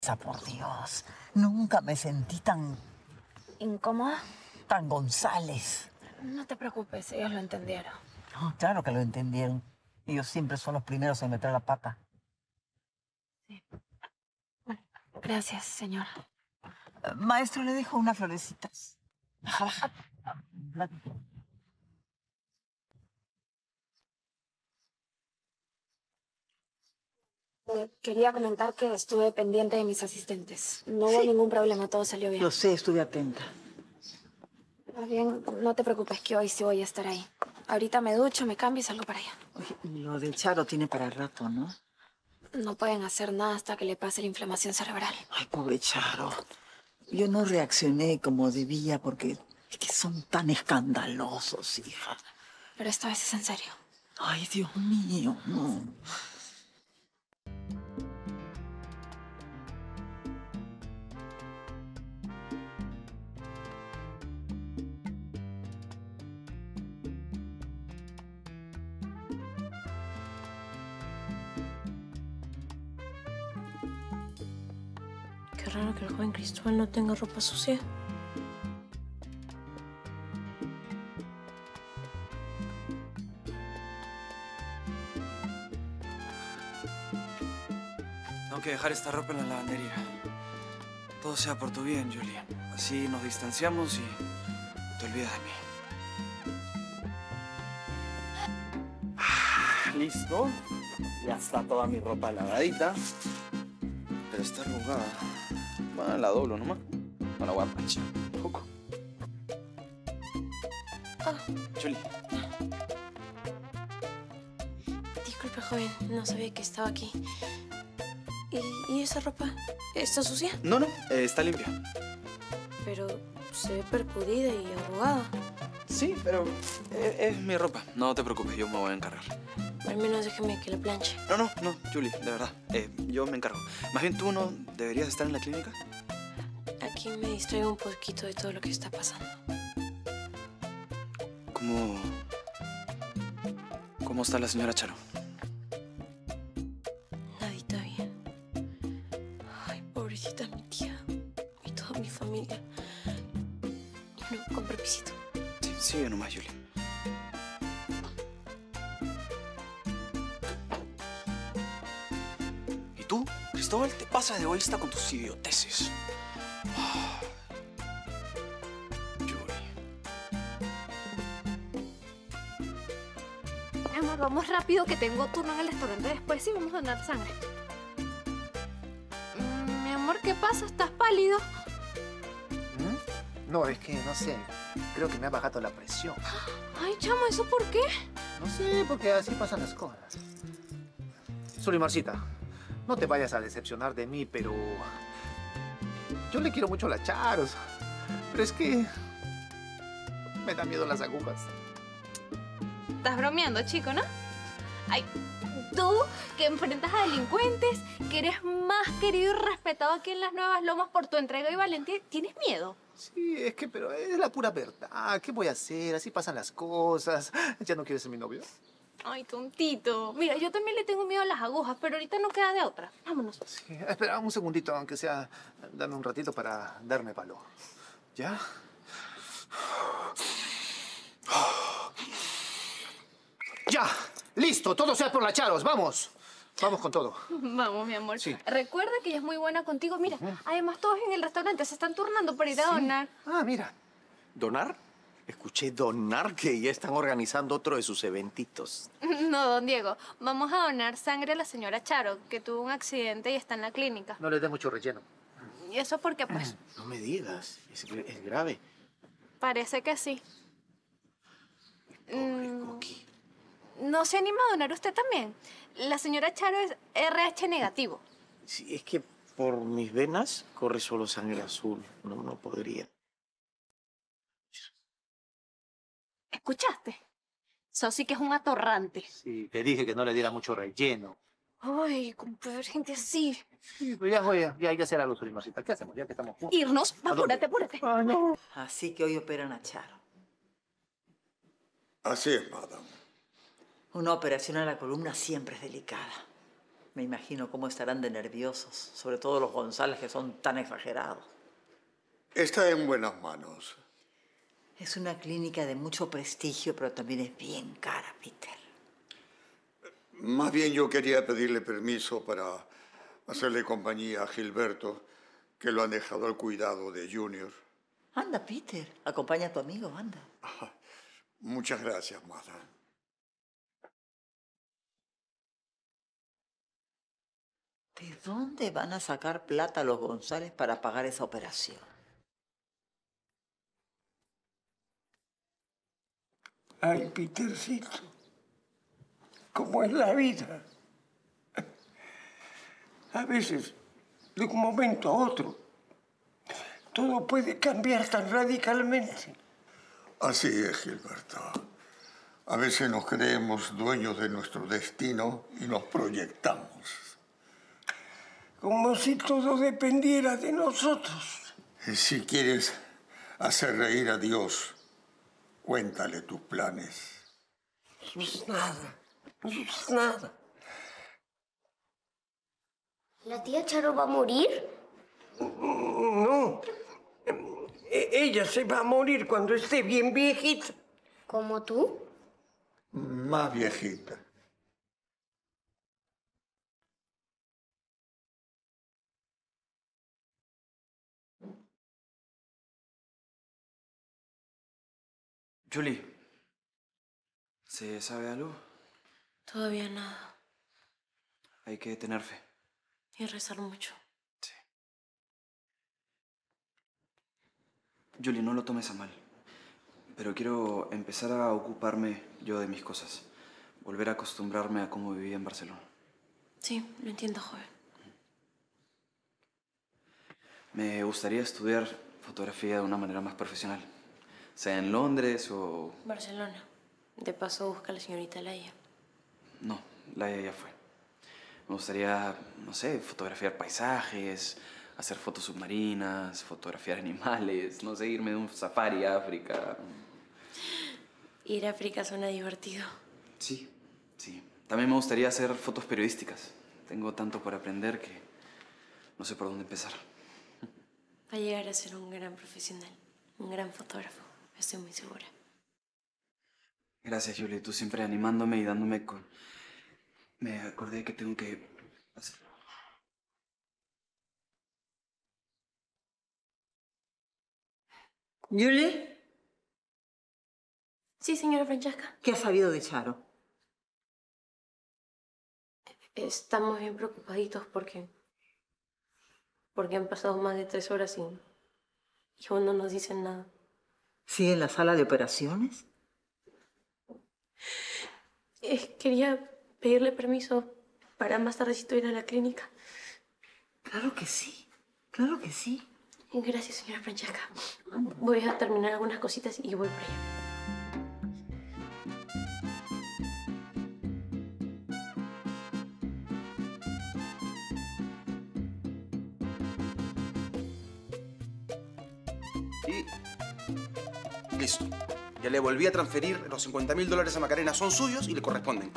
Por Dios, nunca me sentí tan ¿Incómoda? tan González. No te preocupes, ellos lo entendieron. No, claro que lo entendieron. Ellos siempre son los primeros en meter la pata. Sí. Bueno, gracias, señora. Maestro, le dejo unas florecitas. Baja. Quería comentar que estuve pendiente de mis asistentes. No hubo ningún problema, todo salió bien. Lo sé, estuve atenta. Más bien, no te preocupes que hoy sí voy a estar ahí. Ahorita me ducho, me cambio y salgo para allá. Oye, lo del Charo tiene para rato, ¿no? No pueden hacer nada hasta que le pase la inflamación cerebral. Ay, pobre Charo. Yo no reaccioné como debía porque es que son tan escandalosos, hija. Pero esta vez es en serio. Ay, Dios mío, no. Qué raro que el joven Cristóbal no tenga ropa sucia. Tengo que dejar esta ropa en la lavandería. Todo sea por tu bien, Julie. Así nos distanciamos y te olvidas de mí. Listo. Ya está toda mi ropa lavadita. Pero está arrugada. Bueno, la doblo nomás. No la voy a manchar un poco. Julie. Disculpe, joven. No sabía que estaba aquí. ¿Y esa ropa? ¿Está sucia? No, está limpia. Pero se ve percudida y arrugada. Sí, pero es mi ropa. No te preocupes, yo me voy a encargar. Al menos déjeme que la planche. No, Julie, de verdad. Yo me encargo. Más bien, ¿tú no deberías estar en la clínica? Aquí me distraigo un poquito de todo lo que está pasando. ¿Cómo está la señora Charo? Nadita bien. Ay, pobrecita mi tía. Y toda mi familia. Bueno, con permisito. Sí, sigue nomás, Julie. ¿Y tú, Cristóbal, te pasas de egoísta con tus idioteces? Amor, vamos rápido que tengo turno en el restaurante después y vamos a donar sangre. Mi amor, ¿qué pasa? ¿Estás pálido? No, es que no sé. Creo que me ha bajado la presión. Ay, chamo, ¿eso por qué? No sé, porque así pasan las cosas. Sulimarcita, no te vayas a decepcionar de mí, pero... yo le quiero mucho a la Charos. Pero es que... me da miedo las agujas. Estás bromeando, chico, ¿no? Ay, tú que enfrentas a delincuentes, que eres más querido y respetado aquí en las Nuevas Lomas por tu entrega y valentía, ¿tienes miedo? Sí, es que, pero es la pura verdad. ¿Qué voy a hacer? Así pasan las cosas. ¿Ya no quieres ser mi novio? Ay, tontito. Mira, yo también le tengo miedo a las agujas, pero ahorita no queda de otra. Vámonos. Sí, espera un segundito, aunque sea... dame un ratito para darme valor. ¿Ya? ¡Ya! ¡Listo! Todo sea por la Charos. ¡Vamos! Vamos con todo. Vamos, mi amor. Sí. Recuerda que ella es muy buena contigo. Mira, además todos en el restaurante se están turnando para ir a donar. Ah, mira. ¿Donar? Escuché donar que ya están organizando otro de sus eventitos. No, don Diego. Vamos a donar sangre a la señora Charo, que tuvo un accidente y está en la clínica. No le dé mucho relleno. ¿Y eso por qué, pues? No me digas. Es grave. Parece que sí. Pobre Coqui. ¿No se anima a donar usted también? La señora Charo es RH negativo. Sí, es que por mis venas corre solo sangre azul. No podría. ¿Escuchaste? Eso sí que es un atorrante. Sí, te dije que no le diera mucho relleno. Ay, ¿cómo puede haber gente así? Sí, pero ya voy ya hay que hacer algo, Sulimarcita. ¿Qué hacemos? Ya que estamos juntos. Irnos. Apúrate, apúrate. Ah, no. Así que hoy operan a Charo. Así es, madame. Una operación a la columna siempre es delicada. Me imagino cómo estarán de nerviosos, sobre todo los González, que son tan exagerados. Está en buenas manos. Es una clínica de mucho prestigio, pero también es bien cara, Peter. Más bien yo quería pedirle permiso para hacerle compañía a Gilberto, que lo han dejado al cuidado de Junior. Anda, Peter, acompaña a tu amigo, anda. Muchas gracias, Martha. ¿De dónde van a sacar plata los González para pagar esa operación? Ay, Petercito, ¿cómo es la vida? A veces, de un momento a otro, todo puede cambiar tan radicalmente. Así es, Gilberto. A veces nos creemos dueños de nuestro destino y nos proyectamos. Como si todo dependiera de nosotros. Si quieres hacer reír a Dios, cuéntale tus planes. No es nada, no es nada. ¿La tía Charo va a morir? No. Ella se va a morir cuando esté bien viejita. ¿Como tú? Más viejita. Julie, ¿se sabe algo? Todavía nada. Hay que tener fe. Y rezar mucho. Sí. Julie, no lo tomes a mal. Pero quiero empezar a ocuparme yo de mis cosas. Volver a acostumbrarme a cómo vivía en Barcelona. Sí, lo entiendo, joven. Me gustaría estudiar fotografía de una manera más profesional. Sea en Londres o... Barcelona. De paso busca a la señorita Laia. No, Laia ya fue. Me gustaría, no sé, fotografiar paisajes, hacer fotos submarinas, fotografiar animales, no sé, irme de un safari a África. Ir a África suena divertido. Sí, sí. También me gustaría hacer fotos periodísticas. Tengo tanto por aprender que no sé por dónde empezar. Va a llegar a ser un gran profesional, un gran fotógrafo. Estoy muy segura. Gracias, Julie. Tú siempre animándome y dándome con... Me acordé que tengo que hacer... ¿Julie? Sí, señora Francesca. ¿Qué has sabido de Charo? Estamos bien preocupaditos porque han pasado más de 3 horas y aún no nos dicen nada. ¿Sigue en la sala de operaciones? Quería pedirle permiso para más tardecito ir a la clínica. Claro que sí, claro que sí. Gracias, señora Francesca. Voy a terminar algunas cositas y voy para allá. Y listo. Ya le volví a transferir los $50.000 a Macarena. Son suyos y le corresponden.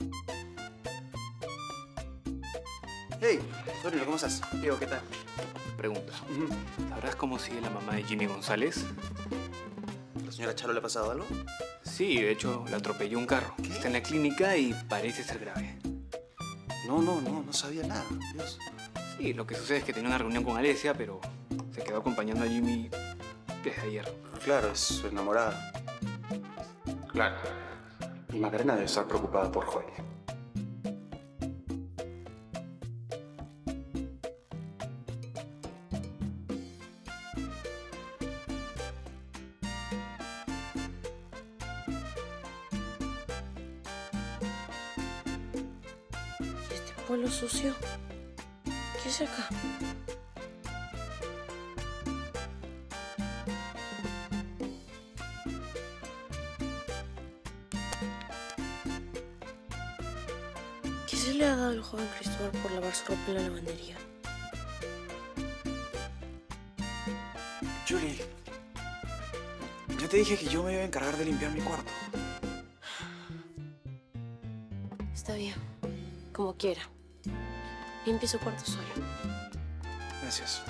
Hey, Torino, ¿cómo estás? Diego, ¿qué tal? Pregunta. ¿Sabrás cómo sigue la mamá de Jimmy González? ¿La señora Charo le ha pasado algo? Sí, de hecho, la atropelló un carro. ¿Qué? Está en la clínica y parece ser grave. No sabía nada. Dios. Sí, lo que sucede es que tenía una reunión con Alesia, pero se quedó acompañando a Jimmy desde ayer. Claro, es su enamorada. Claro. Y Macarena debe estar preocupada por Joel. Este pueblo sucio. ¿Qué es acá? ¿Qué se le ha dado al joven Cristóbal por lavar su ropa en la lavandería? Julie, yo te dije que yo me iba a encargar de limpiar mi cuarto. Está bien, como quiera. Limpie su cuarto solo. Gracias.